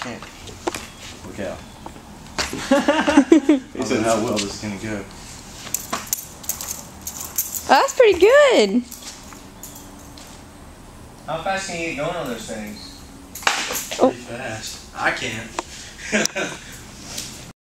can't. Look out. He said how well this is gonna go. Oh, that's pretty good. How fast can you get going on those things? Pretty fast. I can't.